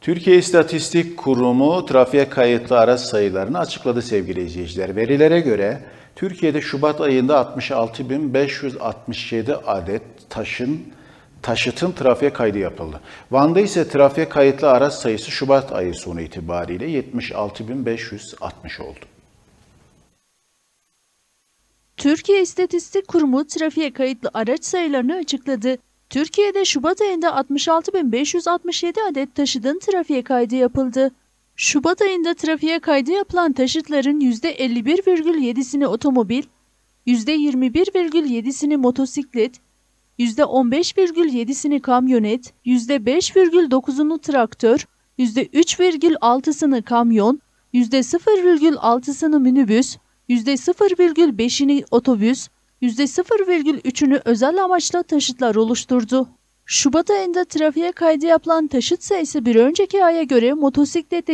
Türkiye İstatistik Kurumu trafiğe kayıtlı araç sayılarını açıkladı sevgili izleyiciler. Verilere göre Türkiye'de Şubat ayında 66.567 adet taşıtın trafiğe kaydı yapıldı. Van'da ise trafiğe kayıtlı araç sayısı Şubat ayı sonu itibariyle 76.560 oldu. Türkiye İstatistik Kurumu trafiğe kayıtlı araç sayılarını açıkladı. Türkiye'de Şubat ayında 66.567 adet taşıtın trafiğe kaydı yapıldı. Şubat ayında trafiğe kaydı yapılan taşıtların %51,7'sini otomobil, %21,7'sini motosiklet, %15,7'sini kamyonet, %5,9'unu traktör, %3,6'sını kamyon, %0,6'sını minibüs, %0,5'ini otobüs, %0,3'ünü özel amaçlı taşıtlar oluşturdu. Şubat ayında trafiğe kaydı yapılan taşıt sayısı bir önceki aya göre motosiklette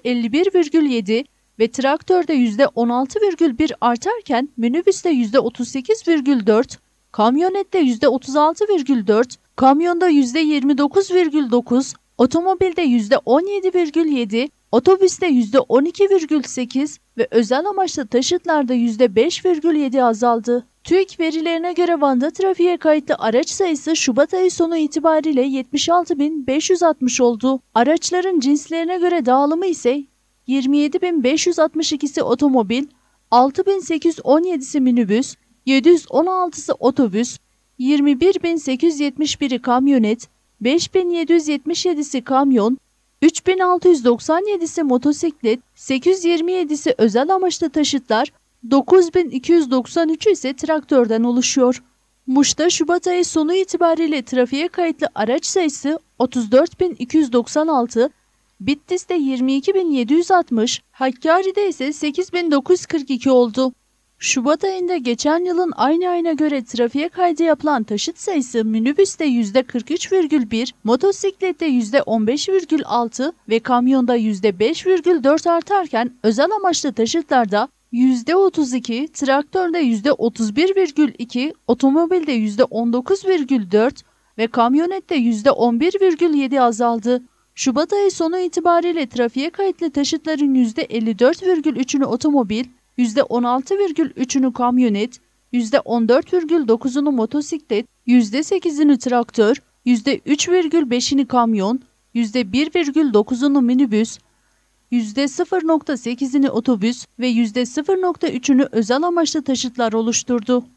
%51,7 ve traktörde %16,1 artarken minibüste %38,4, kamyonette %36,4, kamyonda %29,9, otomobilde %17,7, otobüste %12,8 ve özel amaçlı taşıtlarda %5,7 azaldı. TÜİK verilerine göre Van'da trafiğe kayıtlı araç sayısı Şubat ayı sonu itibariyle 76.560 oldu. Araçların cinslerine göre dağılımı ise 27.562'si otomobil, 6.817'si minibüs, 716'sı otobüs, 21.871'i kamyonet, 5.777'si kamyon, 3.697'si motosiklet, 827'si özel amaçlı taşıtlar, 9.293 ise traktörden oluşuyor. Muş'ta Şubat ayı sonu itibariyle trafiğe kayıtlı araç sayısı 34.296, Bitlis'te 22.760, Hakkari'de ise 8.942 oldu. Şubat ayında geçen yılın aynı ayına göre trafiğe kaydı yapılan taşıt sayısı minibüste %43,1, motosiklette %15,6 ve kamyonda %5,4 artarken özel amaçlı taşıtlarda %32, traktörde %31,2, otomobilde %19,4 ve kamyonette %11,7 azaldı. Şubat ayı sonu itibariyle trafiğe kayıtlı taşıtların %54,3'ünü otomobil, %16,3'ünü kamyonet, %14,9'unu motosiklet, %8'ini traktör, %3,5'ini kamyon, %1,9'unu minibüs, %0,8'ini otobüs ve %0,3'ünü özel amaçlı taşıtlar oluşturdu.